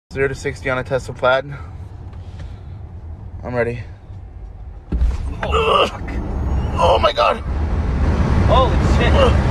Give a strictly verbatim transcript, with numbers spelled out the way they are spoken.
Zero to sixty on a Tesla Plaid. I'm ready. Oh, Oh my god! holy shit!